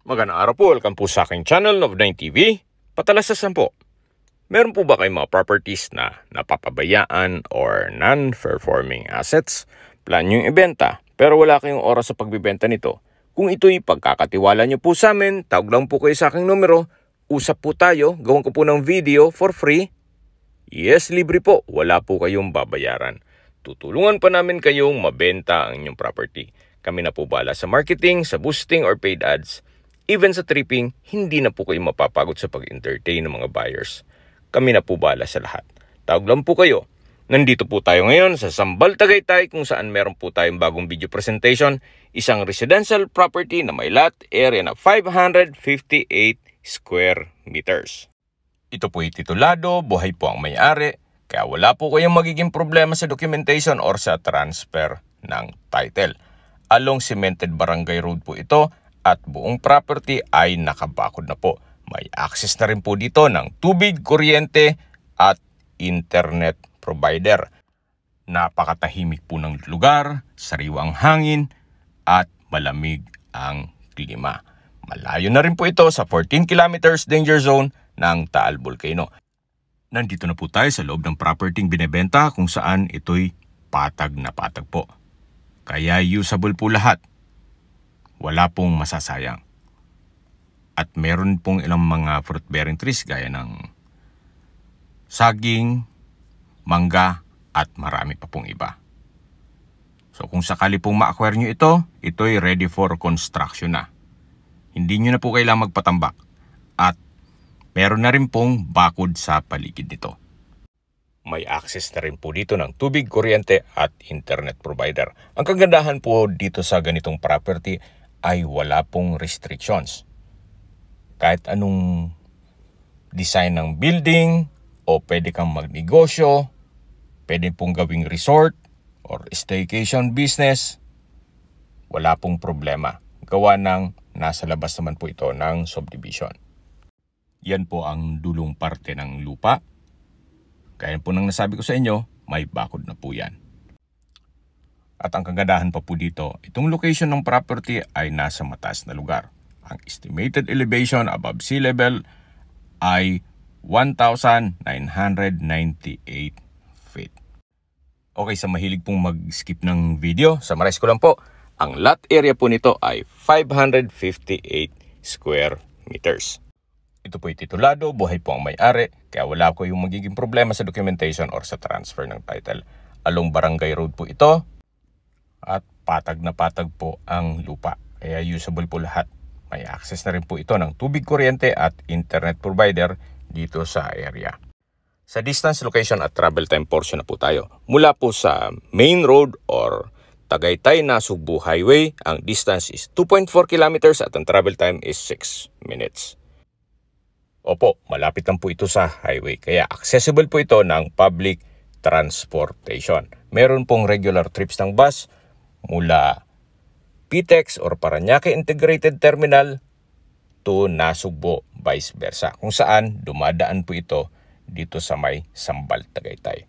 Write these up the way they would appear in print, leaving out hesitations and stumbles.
Magandang araw po, welcome po sa aking channel of 9 TV. Patalasasan po, meron po ba kayong mga properties na napapabayaan or non-performing assets? Plan nyo yung ibenta pero wala kayong oras sa pagbibenta nito. Kung ito'y pagkakatiwala nyo po sa amin, tawag lang po kayo sa aking numero, usap po tayo, gawin ko po ng video for free. Yes, libre po, wala po kayong babayaran. Tutulungan pa namin kayong mabenta ang inyong property. Kami na po bahala sa marketing, sa boosting or paid ads. Even sa tripping, hindi na po kayo mapapagod sa pag-entertain ng mga buyers. Kami na po bahala sa lahat. Tawag lang po kayo. Nandito po tayo ngayon sa Sambal, Tagaytay kung saan meron po tayong bagong video presentation. Isang residential property na may lot area na 558 square meters. Ito po ay titulado, buhay po ang may-ari, kaya wala po kayong magiging problema sa documentation or sa transfer ng title. Along Cemented Barangay Road po ito, at buong property ay nakabakod na po. May access na rin po dito ng tubig, kuryente at internet provider. Napakatahimik po ng lugar, sariwang hangin at malamig ang klima. Malayo na rin po ito sa 14 kilometers danger zone ng Taal Volcano. Nandito na po tayo sa loob ng property binebenta kung saan ito'y patag na patag po. Kaya usable po lahat. Wala pong masasayang. At meron pong ilang mga fruit-bearing trees gaya ng saging, mangga, at marami pa pong iba. So kung sakali pong ma-acquire nyo ito, ito'y ready for construction na. Hindi nyo na po kailangang magpatambak. At meron na rin pong bakod sa paligid nito. May access na rin po dito ng tubig, kuryente at internet provider. Ang kagandahan po dito sa ganitong property ay wala pong restrictions. Kahit anong design ng building o pwede kang magnegosyo, pwede pong gawing resort or staycation business, wala pong problema. Gawa ng nasa labas naman po ito ng subdivision. Yan po ang dulong parte ng lupa. Kaya po nang nasabi ko sa inyo, may bakod na po yan. At ang kagandahan pa po dito, itong location ng property ay nasa mataas na lugar. Ang estimated elevation above sea level ay 1,998 feet. Okay, sa mahilig pong mag-skip ng video, summarize ko lang po. Ang lot area po nito ay 558 square meters. Ito po ay titulado, buhay po ang may-ari, kaya wala ko yung magiging problema sa documentation or sa transfer ng title. Along Barangay Road po ito, at patag na patag po ang lupa, kaya usable po lahat. May access na rin po ito ng tubig, kuryente at internet provider dito sa area. Sa distance, location at travel time portion na po tayo. Mula po sa main road or Tagaytay-Nasugbu Highway, ang distance is 2.4 kilometers at ang travel time is 6 minutes. Opo, malapit lang po ito sa highway, kaya accessible po ito ng public transportation. Meron pong regular trips ng bus mula PTEX or Parañaque Integrated Terminal to Nasugbu, vice versa, kung saan dumadaan po ito dito sa may Sambal, Tagaytay.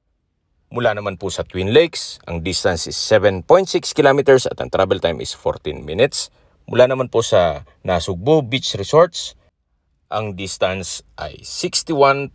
Mula naman po sa Twin Lakes, ang distance is 7.6 kilometers at ang travel time is 14 minutes. Mula naman po sa Nasugbu Beach Resorts, ang distance ay 61.9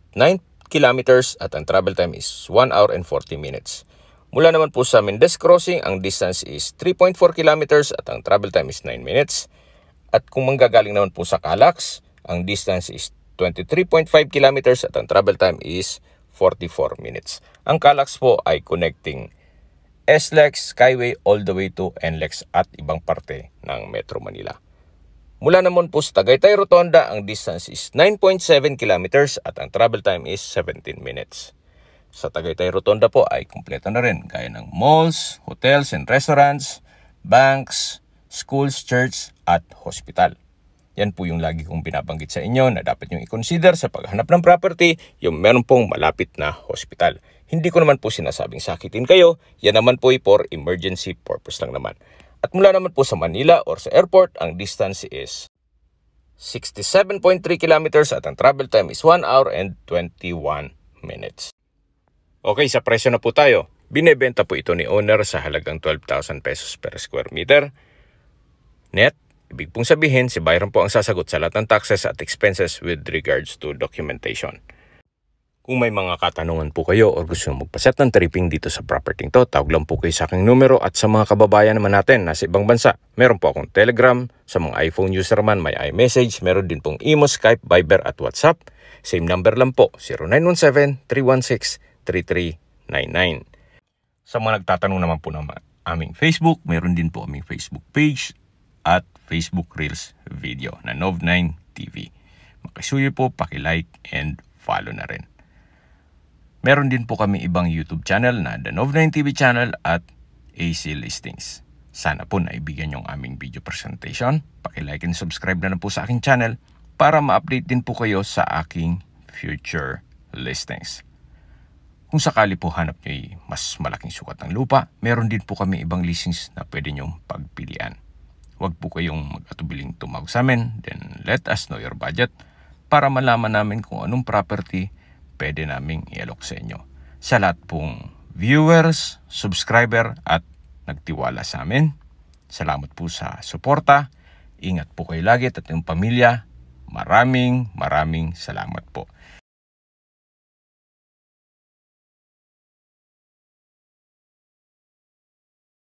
kilometers at ang travel time is 1 hour and 40 minutes. Mula naman po sa Mendez Crossing, ang distance is 3.4 kilometers at ang travel time is 9 minutes. At kung manggagaling naman po sa Calax, ang distance is 23.5 kilometers at ang travel time is 44 minutes. Ang Calax po ay connecting SLEX, Skyway all the way to NLEX at ibang parte ng Metro Manila. Mula naman po sa Tagaytay Rotonda, ang distance is 9.7 kilometers at ang travel time is 17 minutes. Sa Tagaytay Rotonda po ay kumpleto na rin gaya ng malls, hotels and restaurants, banks, schools, church at hospital. Yan po yung lagi kong binabanggit sa inyo na dapat nyo i-consider sa paghanap ng property, yung meron pong malapit na hospital. Hindi ko naman po sinasabing sakitin kayo, yan naman po ay for emergency purpose lang naman. At mula naman po sa Manila or sa airport, ang distance is 67.3 kilometers at ang travel time is 1 hour and 21 minutes. Okay, sa presyo na po tayo. Binebenta po ito ni owner sa halagang 12,000 pesos per square meter. Net, Ibig pong sabihin, si Byron po ang sasagot sa lahat ng taxes at expenses with regards to documentation. Kung may mga katanungan po kayo o gusto nyo magpaset ng tripping dito sa property to, tawag lang po kayo sa aking numero. At sa mga kababayan naman natin nasa ibang bansa, meron po akong Telegram. Sa mga iPhone user man, may iMessage. Meron din pong Imo, Skype, Viber at WhatsApp. Same number lang po, 0917-316-3399. Sa mga nagtatanong naman po ng aming Facebook, meron din po aming Facebook page at Facebook Reels video na Nov9 TV. Makisuyo po, pakilike and follow na rin. Meron din po kami ibang YouTube channel na The Nov9 TV channel at AC Listings. Sana po naibigyan yung aming video presentation. Pakilike and subscribe na lang po sa aking channel para ma-update din po kayo sa aking future listings. Kung sakali po hanap nyo mas malaking sukat ng lupa, meron din po kami ibang listings na pwede nyong pagpilian. Huwag po kayong mag-atubiling tumawag sa amin, then let us know your budget para malaman namin kung anong property pwede naming i-alok sa inyo. Sa lahat pong viewers, subscriber at nagtiwala sa amin, salamat po sa suporta. Ingat po kayo lagi at yung pamilya. Maraming salamat po.